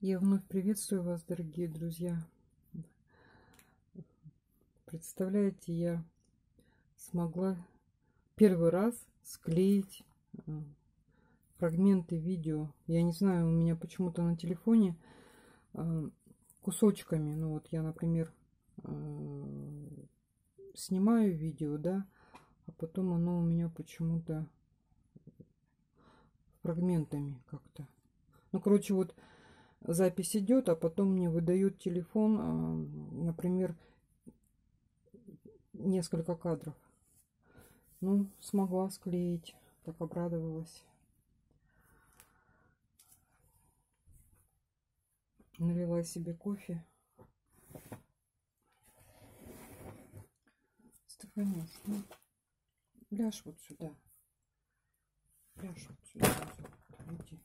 Я вновь приветствую вас, дорогие друзья. Представляете, я смогла первый раз склеить фрагменты видео. Я не знаю, у меня почему-то на телефоне кусочками. Ну вот я, например, снимаю видео, да, а потом оно у меня почему-то фрагментами как-то. Ну, короче, вот запись идет, а потом мне выдает телефон, например, несколько кадров. Ну, смогла склеить. Так обрадовалась. Налила себе кофе. Стефанюш, ну, ляжь вот сюда. Ляжь вот сюда. Иди.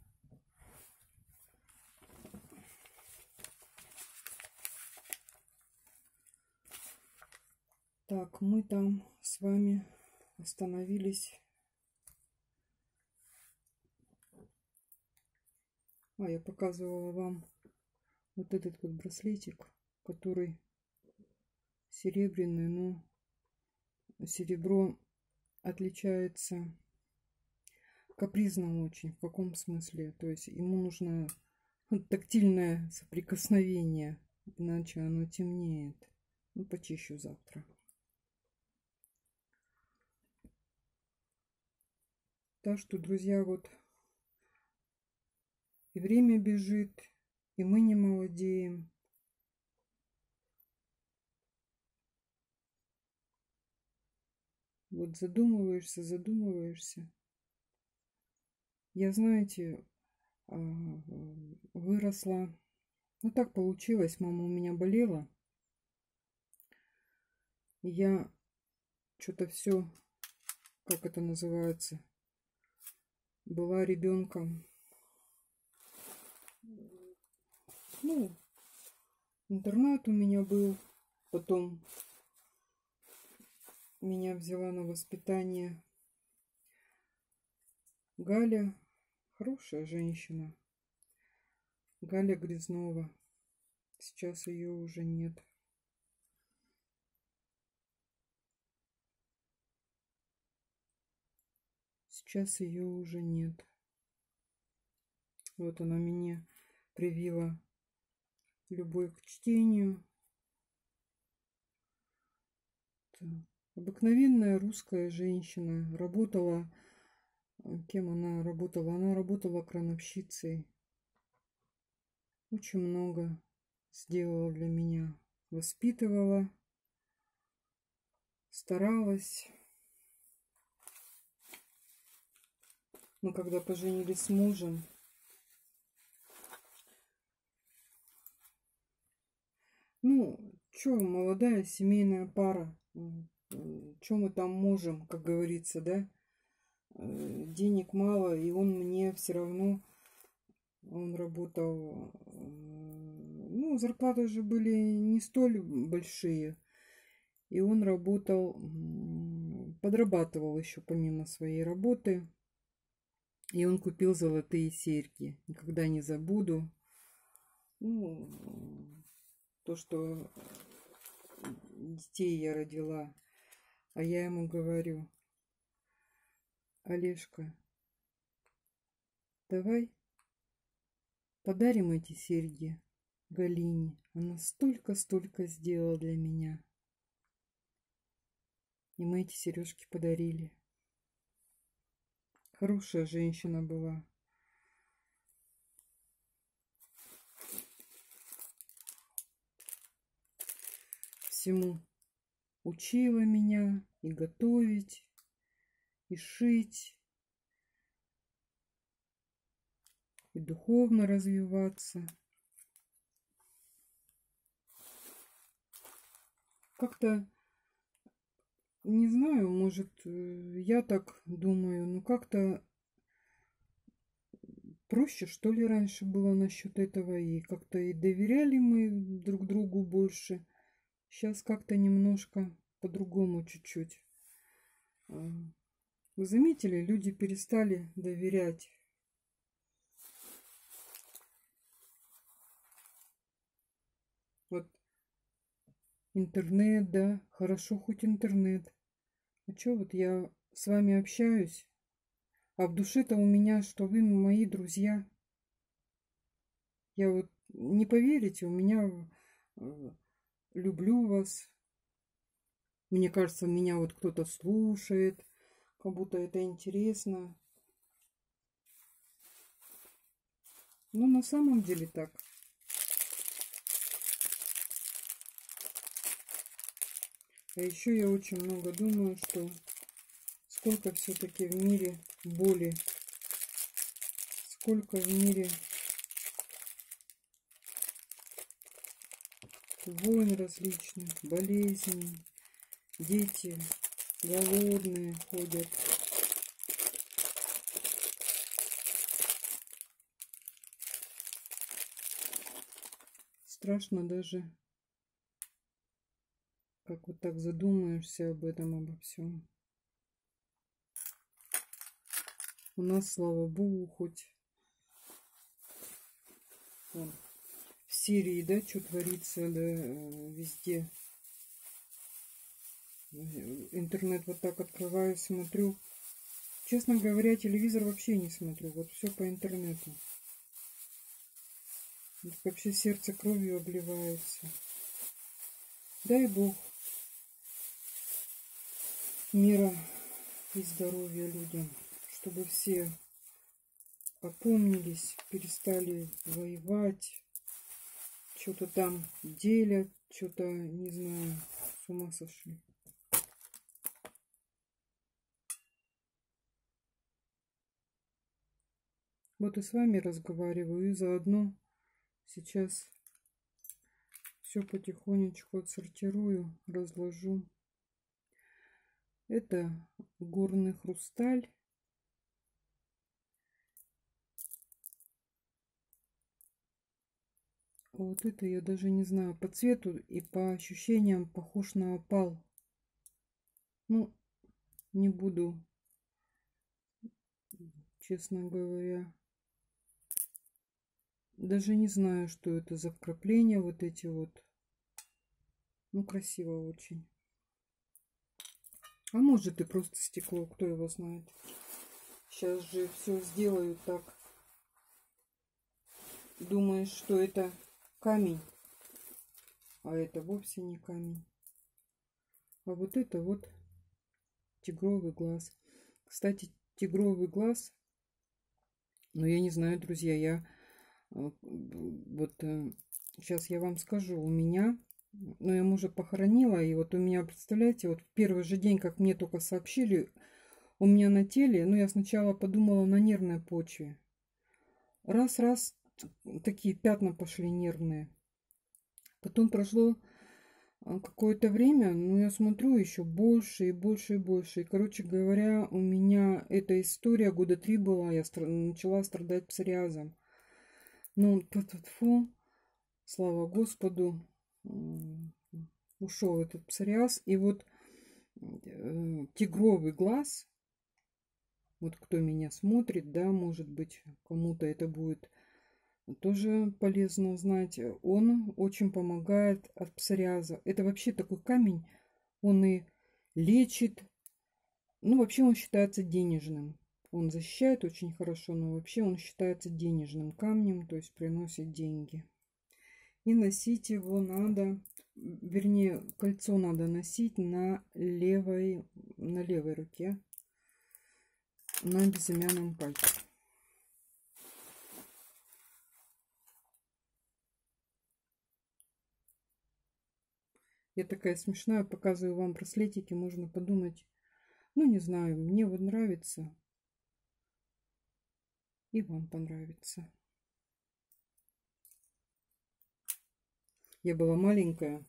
Так, мы там с вами остановились. Я показывала вам вот этот вот браслетик, который серебряный, но серебро отличается капризно очень. В каком смысле? То есть ему нужно тактильное соприкосновение, иначе оно темнеет. Ну, почищу завтра. Так что, друзья, вот и время бежит, и мы не молодеем. Вот задумываешься, задумываешься. Я, знаете, выросла. Ну, так получилось. Мама у меня болела. И я что-то все, как это называется, была ребенком. Ну, интернат у меня был. Потом меня взяла на воспитание Галя. Хорошая женщина. Галя Грязнова. Сейчас ее уже нет. Сейчас ее уже нет. Вот она мне привила любовь к чтению. Обыкновенная русская женщина. Работала. Кем она работала? Она работала крановщицей. Очень много сделала для меня. Воспитывала. Старалась. Мы когда поженились с мужем, ну, что, молодая семейная пара, что мы там можем, как говорится, да? Денег мало, и он мне все равно, он работал, ну, зарплаты же были не столь большие, и он работал, подрабатывал еще помимо своей работы, и он купил золотые серьги, никогда не забуду. Ну, то, что детей я родила, а я ему говорю: Олежка, давай подарим эти серьги Галине. Она столько сделала для меня. И мы эти сережки подарили. Хорошая женщина была. Всему учила меня и готовить, и шить, и духовно развиваться. Как-то, не знаю, может, я так думаю, но как-то проще, что ли, раньше было насчет этого. И как-то и доверяли мы друг другу больше. Сейчас как-то немножко по-другому чуть-чуть. Вы заметили, люди перестали доверять. Интернет, да, хорошо хоть интернет. А чё вот я с вами общаюсь, а в душе-то у меня, что вы мои друзья. Я вот, не поверите, у меня э, люблю вас. Мне кажется, меня вот кто-то слушает, как будто это интересно. Но на самом деле так. А еще я очень много думаю, что сколько все-таки в мире боли, сколько в мире войн различных, болезней, дети голодные ходят. Страшно даже, как вот так задумаешься об этом, обо всем. У нас, слава богу, хоть вон, в Сирии, да, что творится, да, везде. Интернет вот так открываю, смотрю. Честно говоря, телевизор вообще не смотрю. Вот все по интернету. Вот вообще сердце кровью обливается. Дай Бог мира и здоровья людям, чтобы все опомнились, перестали воевать, что-то там делят, что-то, не знаю, с ума сошли. Вот и с вами разговариваю, и заодно сейчас все потихонечку отсортирую, разложу. Это горный хрусталь. А вот это я даже не знаю, по цвету и по ощущениям похож на опал. Ну, не буду, честно говоря. Даже не знаю, что это за вкрапления вот эти вот. Ну, красиво очень. А может и просто стекло, кто его знает. Сейчас же все сделают так. Думаешь, что это камень, а это вовсе не камень. А вот это вот тигровый глаз. Кстати, тигровый глаз, ну я не знаю, друзья, я вот сейчас я вам скажу, у меня, ну я мужа похоронила, и вот у меня, представляете, вот в первый же день, как мне только сообщили, у меня на теле, ну я сначала подумала на нервной почве. Раз, такие пятна пошли нервные. Потом прошло какое-то время, ну, я смотрю еще больше и больше и больше. И, короче говоря, у меня эта история года 3 была, я начала страдать псориазом. Ну, фу, слава Господу, ушел этот псориаз. И вот тигровый глаз, вот кто меня смотрит, да, может быть, кому-то это будет тоже полезно узнать. Он очень помогает от псориаза. Это вообще такой камень, он и лечит. Ну, вообще он считается денежным. Он защищает очень хорошо, но вообще он считается денежным камнем, то есть приносит деньги. И носить его надо, вернее, кольцо надо носить на левой руке, на безымянном пальце. Я такая смешная, показываю вам браслетики, можно подумать, ну не знаю, мне вот нравится, и вам понравится. Я была маленькая.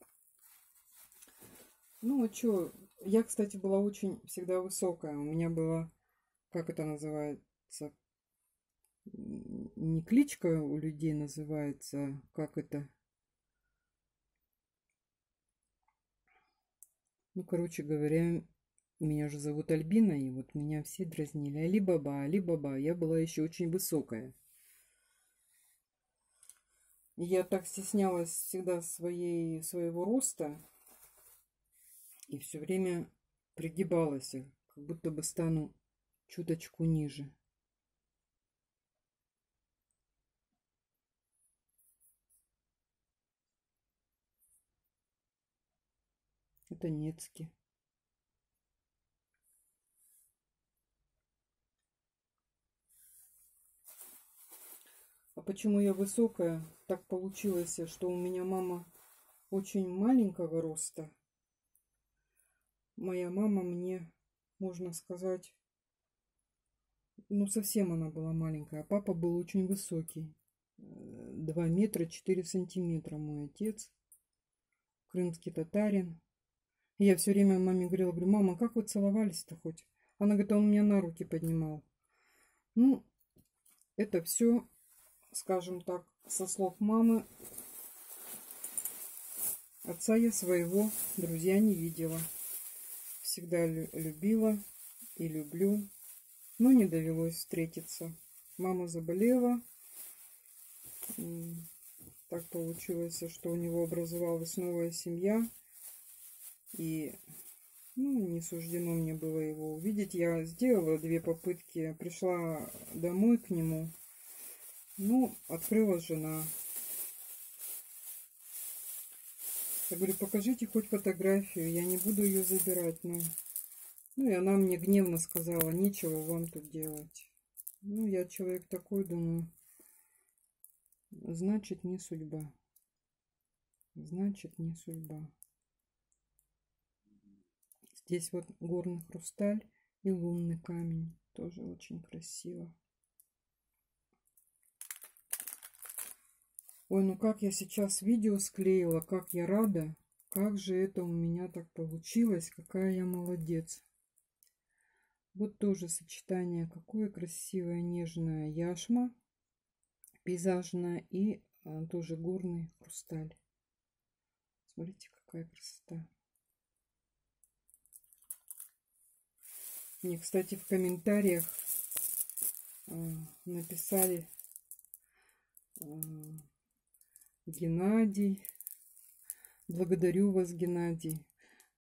Ну а чё, я, кстати, была очень всегда высокая. У меня была, как это называется, не кличка у людей называется, как это, ну, короче говоря, меня же зовут Альбина, и вот меня все дразнили. Али-баба, Али-баба. Я была еще очень высокая. И я так стеснялась всегда своего роста. И все время пригибалась, как будто бы стану чуточку ниже. Это Нецки. А почему я высокая? Так получилось, что у меня мама очень маленького роста. Моя мама мне, можно сказать, ну совсем она была маленькая. А папа был очень высокий. 2 метра 4 сантиметра мой отец. Крымский татарин. И я все время маме говорила, говорю, мама, как вы целовались-то хоть? Она говорит, он меня на руки поднимал. Ну, это все, скажем так, со слов мамы. Отца я своего, друзья, не видела. Всегда любила и люблю, но не довелось встретиться. Мама заболела. Так получилось, что у него образовалась новая семья. И не суждено мне было его увидеть. Я сделала 2 попытки. Пришла домой к нему. Открыла жена. Я говорю, покажите хоть фотографию. Я не буду ее забирать. И она мне гневно сказала, нечего вам тут делать. Я человек такой, думаю, значит, не судьба. Значит, не судьба. Здесь вот горный хрусталь и лунный камень. Тоже очень красиво. Ой, ну как я сейчас видео склеила, как я рада. Как же это у меня так получилось. Какая я молодец. Вот тоже сочетание. Какое красивое нежное яшма. Пейзажная и тоже горный хрусталь. Смотрите, какая красота. Мне, кстати, в комментариях написали Геннадий. Благодарю вас, Геннадий.